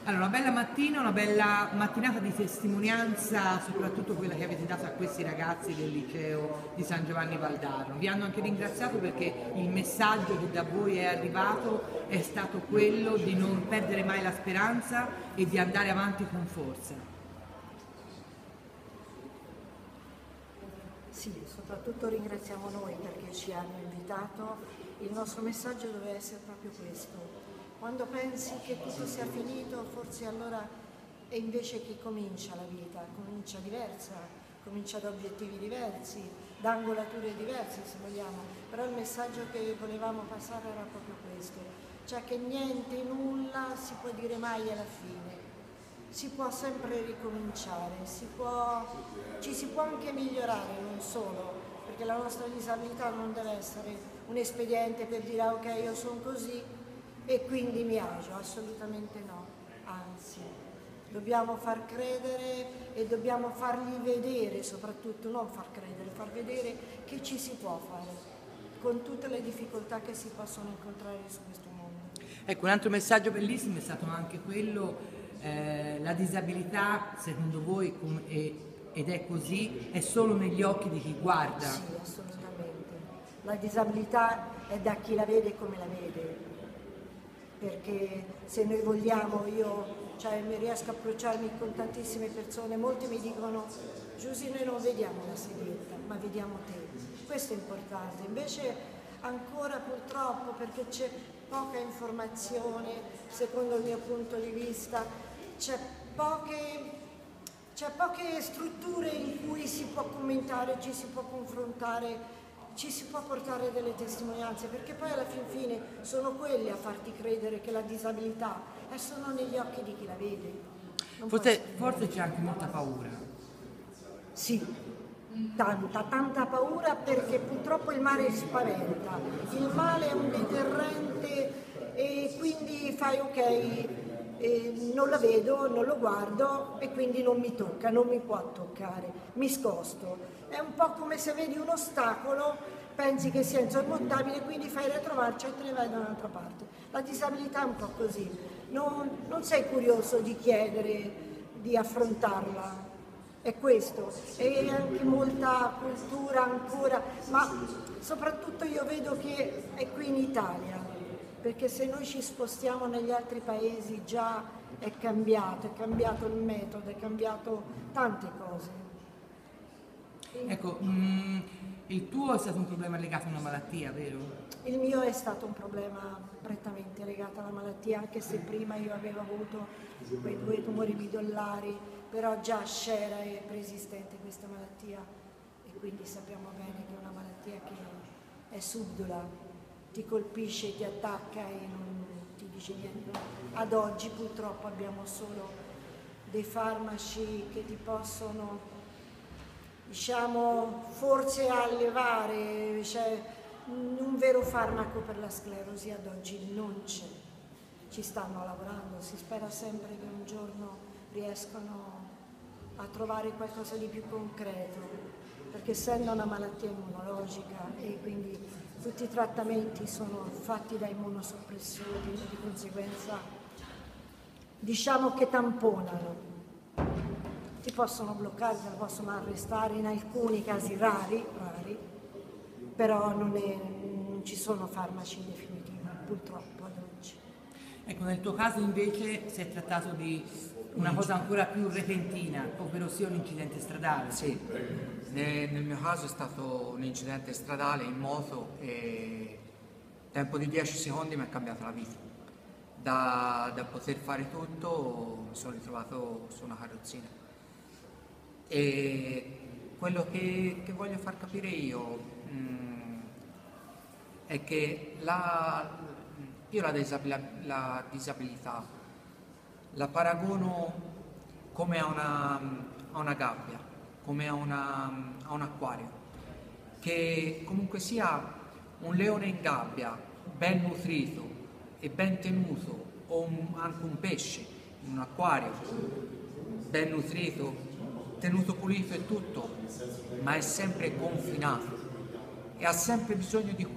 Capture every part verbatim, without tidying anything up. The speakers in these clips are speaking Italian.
Allora, una bella mattina, una bella mattinata di testimonianza, soprattutto quella che avete dato a questi ragazzi del liceo di San Giovanni Valdarno. Vi hanno anche ringraziato perché il messaggio che da voi è arrivato è stato quello di non perdere mai la speranza e di andare avanti con forza. Sì, soprattutto ringraziamo noi perché ci hanno invitato. Il nostro messaggio deve essere proprio questo. Quando pensi che tutto sia finito, forse allora è invece che comincia la vita, comincia diversa, comincia da obiettivi diversi, da angolature diverse se vogliamo, però il messaggio che volevamo passare era proprio questo, cioè che niente, nulla si può dire mai alla fine, si può sempre ricominciare, si può, ci si può anche migliorare, non solo, perché la nostra disabilità non deve essere un espediente per dire ah, ok io sono così, e quindi mi agio, assolutamente no, anzi, dobbiamo far credere e dobbiamo fargli vedere, soprattutto non far credere, far vedere che ci si può fare, con tutte le difficoltà che si possono incontrare su questo mondo. Ecco, un altro messaggio bellissimo è stato anche quello, eh, la disabilità, secondo voi, com- è, ed è così, è solo negli occhi di chi guarda? Sì, assolutamente. La disabilità è da chi la vede come la vede. Perché se noi vogliamo, io cioè, mi riesco a approcciarmi con tantissime persone, molti mi dicono Giusy noi non vediamo la sedietta, ma vediamo te, questo è importante, invece ancora purtroppo perché c'è poca informazione, secondo il mio punto di vista, c'è poche, c'è poche strutture in cui si può commentare, ci si può confrontare, ci si può portare delle testimonianze, perché poi alla fin fine sono quelle a farti credere che la disabilità è solo negli occhi di chi la vede. Forse, forse c'è anche molta paura. Sì, tanta, tanta paura perché purtroppo il male spaventa, il male è un deterrente e quindi fai ok, eh, non la vedo, non lo guardo e quindi non mi tocca, non mi può toccare, mi sposto. È un po' come se vedi un ostacolo, pensi che sia insormontabile, quindi fai retromarcia e te ne vai da un'altra parte. La disabilità è un po' così, non, non sei curioso di chiedere, di affrontarla, è questo. E anche molta cultura ancora, ma soprattutto io vedo che è qui in Italia, perché se noi ci spostiamo negli altri paesi già è cambiato, è cambiato il metodo, è cambiato tante cose. Ecco, mh, il tuo è stato un problema legato a una malattia, vero? Il mio è stato un problema prettamente legato alla malattia, anche se prima io avevo avuto quei due tumori midollari, però già c'era e preesistente questa malattia e quindi sappiamo bene che è una malattia che è subdola, ti colpisce, ti attacca e non ti dice niente. Ad oggi purtroppo abbiamo solo dei farmaci che ti possono, diciamo, forse allevare, cioè un vero farmaco per la sclerosi ad oggi non c'è. Ci stanno lavorando, si spera sempre che un giorno riescano a trovare qualcosa di più concreto, perché essendo una malattia immunologica e quindi tutti i trattamenti sono fatti da immunosoppressori, di conseguenza diciamo che tamponano. Ti possono bloccare, ti possono arrestare in alcuni casi rari, rari però non, è, non ci sono farmaci in definitiva, purtroppo ad oggi. Ecco, nel tuo caso invece si è trattato di una cosa ancora più repentina, ovvero sia un incidente stradale. Sì, nel, nel mio caso è stato un incidente stradale in moto e in tempo di dieci secondi mi ha cambiato la vita. Da, da poter fare tutto mi sono ritrovato su una carrozzina. E quello che, che voglio far capire io mh, è che la, io la, disabila, la disabilità la paragono come a una, a una gabbia, come a, una, a un acquario, che comunque sia un leone in gabbia, ben nutrito e ben tenuto, o un, anche un pesce in un acquario, ben nutrito, tenuto pulito e tutto, ma è sempre confinato e ha sempre bisogno di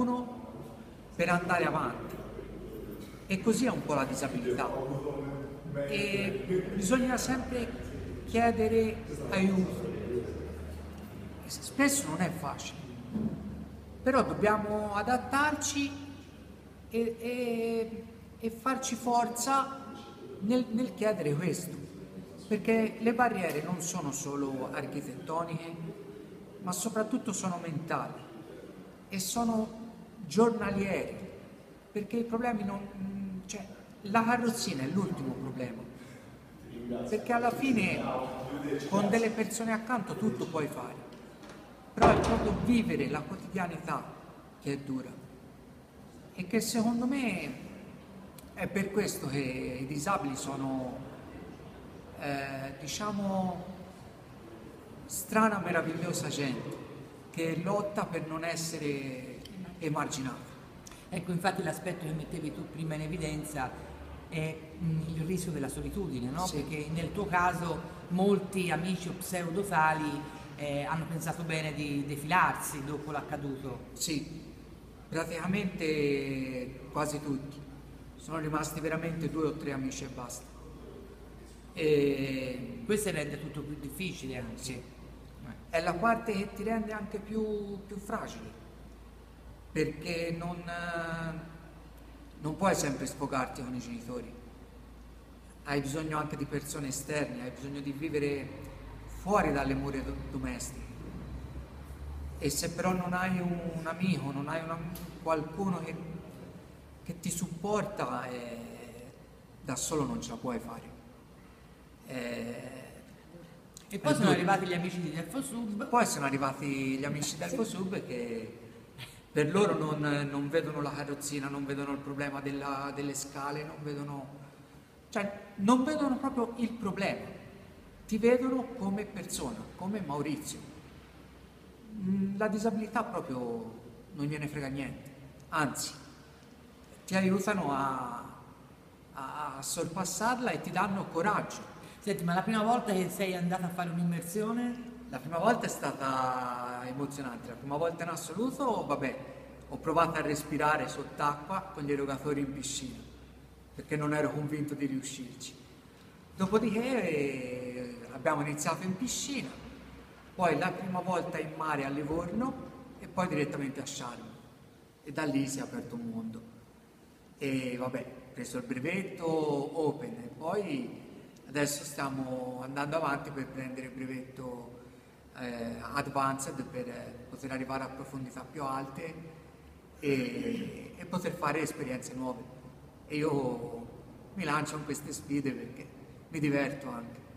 qualcuno per andare avanti. E così è un po' la disabilità. e bisogna sempre chiedere aiuto. Spesso non è facile, però dobbiamo adattarci e, e, e farci forza nel, nel chiedere questo, perché le barriere non sono solo architettoniche, ma soprattutto sono mentali e sono giornalieri, perché i problemi non... cioè, la carrozzina è l'ultimo problema, perché alla fine con delle persone accanto tutto puoi fare, però è proprio vivere la quotidianità che è dura, e che secondo me è per questo che i disabili sono, eh, diciamo, strana, meravigliosa gente che lotta per non essere emarginata. Ecco, infatti l'aspetto che mettevi tu prima in evidenza è mh, il rischio della solitudine, no? Sì. Perché nel tuo caso molti amici o pseudotali eh, hanno pensato bene di defilarsi dopo l'accaduto. Sì, praticamente quasi tutti. Sono rimasti veramente due o tre amici e basta. E... Questo rende tutto più difficile anche. Sì. È la parte che ti rende anche più, più fragile, perché non, eh, non puoi sempre sfogarti con i genitori, hai bisogno anche di persone esterne, hai bisogno di vivere fuori dalle mura do- domestiche, e se però non hai un, un amico, non hai una, qualcuno che, che ti supporta, eh, da solo non ce la puoi fare. Eh, E poi sono arrivati gli amici di Delfosub. Poi sono arrivati gli amici del Delfosub che per loro non, non vedono la carrozzina, non vedono il problema della- delle scale, non vedono, cioè, non vedono proprio il problema, ti vedono come persona, come Maurizio. Mm, La disabilità proprio non gliene frega niente, anzi, ti aiutano a, a- a sorpassarla e ti danno coraggio. Senti, ma la prima volta che sei andata a fare un'immersione? La prima volta è stata emozionante, la prima volta in assoluto, vabbè, ho provato a respirare sott'acqua con gli erogatori in piscina, perché non ero convinto di riuscirci. Dopodiché eh, abbiamo iniziato in piscina, poi la prima volta in mare a Livorno e poi direttamente a Sharm. E da lì si è aperto un mondo. E vabbè, ho preso il brevetto Open e poi adesso stiamo andando avanti per prendere il brevetto eh, Advanced per eh, poter arrivare a profondità più alte e, e poter fare esperienze nuove. E io mi lancio in queste sfide perché mi diverto anche.